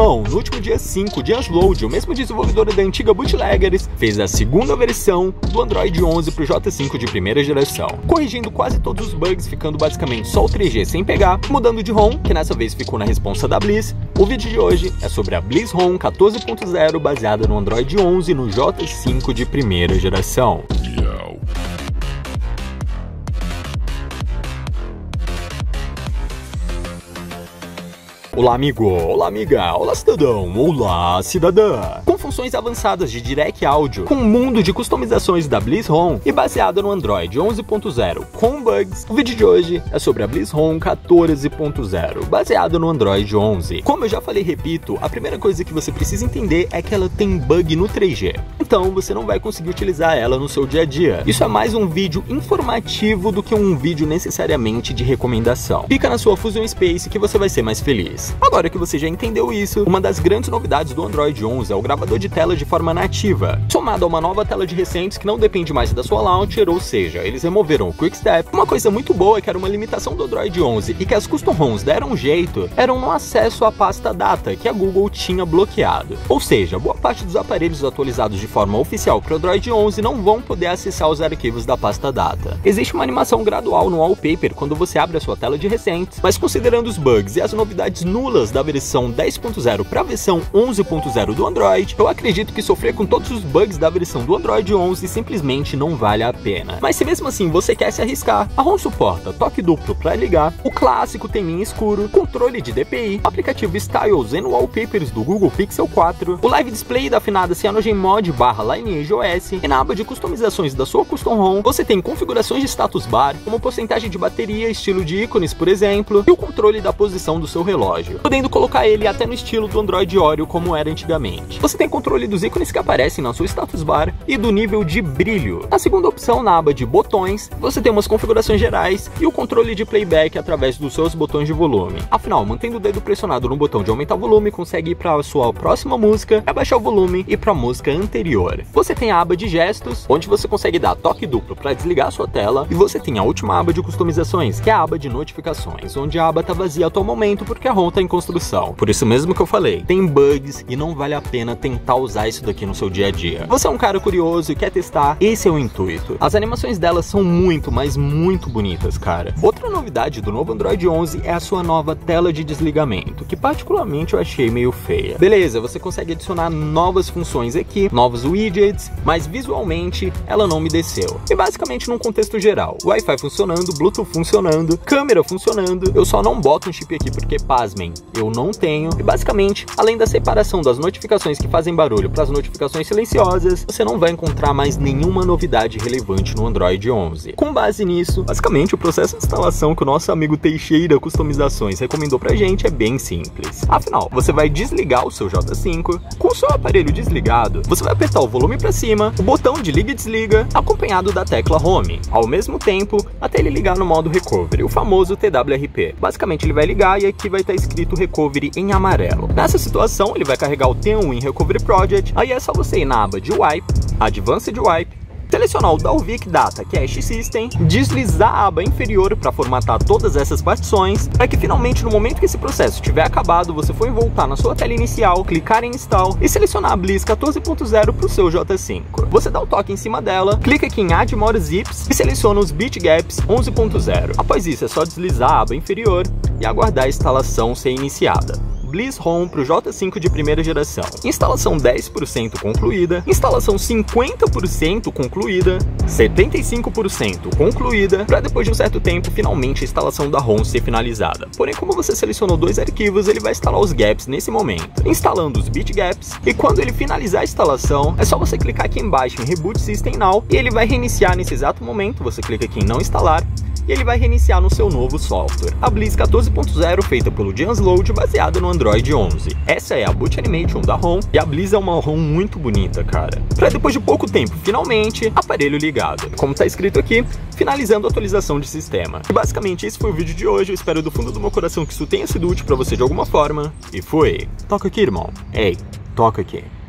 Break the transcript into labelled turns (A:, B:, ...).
A: Então, no último dia 5 de Ansload, o mesmo desenvolvedor da antiga Bootleggers fez a segunda versão do Android 11 para o J5 de primeira geração, corrigindo quase todos os bugs, ficando basicamente só o 3G sem pegar, mudando de ROM, que nessa vez ficou na responsa da Bliss. O vídeo de hoje é sobre a Bliss ROM 14.0 baseada no Android 11 no J5 de primeira geração. Olá amigo, olá amiga, olá cidadão, olá cidadã. Com funções avançadas de Direct Audio, com um mundo de customizações da Bliss ROM e baseada no Android 11.0 com bugs, o vídeo de hoje é sobre a Bliss ROM 14.0, baseada no Android 11. Como eu já falei e repito, a primeira coisa que você precisa entender é que ela tem bug no 3G. Então você não vai conseguir utilizar ela no seu dia a dia. Isso é mais um vídeo informativo do que um vídeo necessariamente de recomendação. Fica na sua Fusion Space que você vai ser mais feliz. Agora que você já entendeu isso, uma das grandes novidades do Android 11 é o gravador de tela de forma nativa, somado a uma nova tela de recentes que não depende mais da sua launcher, ou seja, eles removeram o Quick Step. Uma coisa muito boa, que era uma limitação do Android 11 e que as custom ROMs deram um jeito, eram no acesso à pasta data, que a Google tinha bloqueado. Ou seja, boa parte dos aparelhos atualizados de forma oficial para o Android 11 não vão poder acessar os arquivos da pasta data. Existe uma animação gradual no wallpaper quando você abre a sua tela de recentes, mas considerando os bugs e as novidades nulas da versão 10.0 para a versão 11.0 do Android, eu acredito que sofrer com todos os bugs da versão do Android 11 simplesmente não vale a pena. Mas se mesmo assim você quer se arriscar, a ROM suporta toque duplo para ligar, o clássico teminha escuro, controle de DPI, aplicativo Styles e Wallpapers do Google Pixel 4, o Live Display da afinada CyanogenMod /LineageOS, e na aba de customizações da sua custom ROM você tem configurações de status bar, como porcentagem de bateria, estilo de ícones, por exemplo, e o controle da posição do seu relógio, podendo colocar ele até no estilo do Android Oreo como era antigamente. Você tem controle dos ícones que aparecem na sua status bar e do nível de brilho. Na segunda opção, na aba de botões, você tem umas configurações gerais e o controle de playback através dos seus botões de volume. Afinal, mantendo o dedo pressionado no botão de aumentar o volume, consegue ir para a sua próxima música, abaixar o volume e para a música anterior. Você tem a aba de gestos, onde você consegue dar toque duplo para desligar a sua tela, e você tem a última aba de customizações, que é a aba de notificações, onde a aba está vazia até o momento porque a ROM está em construção. Por isso mesmo que eu falei, tem bugs e não vale a pena tentar usar isso daqui no seu dia a dia. Você é um cara curioso e quer testar, esse é o intuito. As animações delas são muito, mas muito bonitas, cara. Outra novidade do novo Android 11 é a sua nova tela de desligamento, que particularmente eu achei meio feia. Beleza, você consegue adicionar novas funções aqui, novos widgets, mas visualmente ela não me desceu. E basicamente num contexto geral, Wi-Fi funcionando, Bluetooth funcionando, câmera funcionando, eu só não boto um chip aqui porque, pasmem, eu não tenho. E basicamente, além da separação das notificações que fazem barulho para as notificações silenciosas, você não vai encontrar mais nenhuma novidade relevante no Android 11. Com base nisso, basicamente o processo de instalação que o nosso amigo Teixeira Customizações recomendou pra gente é bem simples. Afinal, você vai desligar o seu J5, com o seu aparelho desligado, você vai apertar o volume para cima, o botão de liga e desliga, acompanhado da tecla Home, ao mesmo tempo, até ele ligar no modo Recovery, o famoso TWRP. Basicamente ele vai ligar e aqui vai estar escrito Recovery em amarelo. Nessa situação, ele vai carregar o T1 Recovery Project, aí é só você ir na aba de Wipe, Advanced Wipe, selecionar o Dalvik Data Cache System, deslizar a aba inferior para formatar todas essas partições, para que finalmente no momento que esse processo tiver acabado, você for voltar na sua tela inicial, clicar em Install e selecionar a Bliss 14.0 para o seu J5. Você dá um toque em cima dela, clica aqui em Add More Zips e seleciona os Bit Gaps 11.0. Após isso é só deslizar a aba inferior e aguardar a instalação ser iniciada. Bliss ROM para o J5 de primeira geração. Instalação 10% concluída, instalação 50% concluída, 75% concluída, para depois de um certo tempo, finalmente a instalação da ROM ser finalizada. Porém, como você selecionou dois arquivos, ele vai instalar os gaps nesse momento, instalando os bit gaps, e quando ele finalizar a instalação, é só você clicar aqui embaixo em Reboot System Now, e ele vai reiniciar nesse exato momento. Você clica aqui em não instalar, e ele vai reiniciar no seu novo software. A Bliss 14.0 feita pelo Ansload, baseada no Android 11. Essa é a boot animation da ROM, e a Bliss é uma ROM muito bonita, cara. Pra depois de pouco tempo, finalmente, aparelho ligado. Como tá escrito aqui, finalizando a atualização de sistema. E basicamente esse foi o vídeo de hoje, eu espero do fundo do meu coração que isso tenha sido útil pra você de alguma forma, e fui! Toca aqui, irmão. Ei, toca aqui.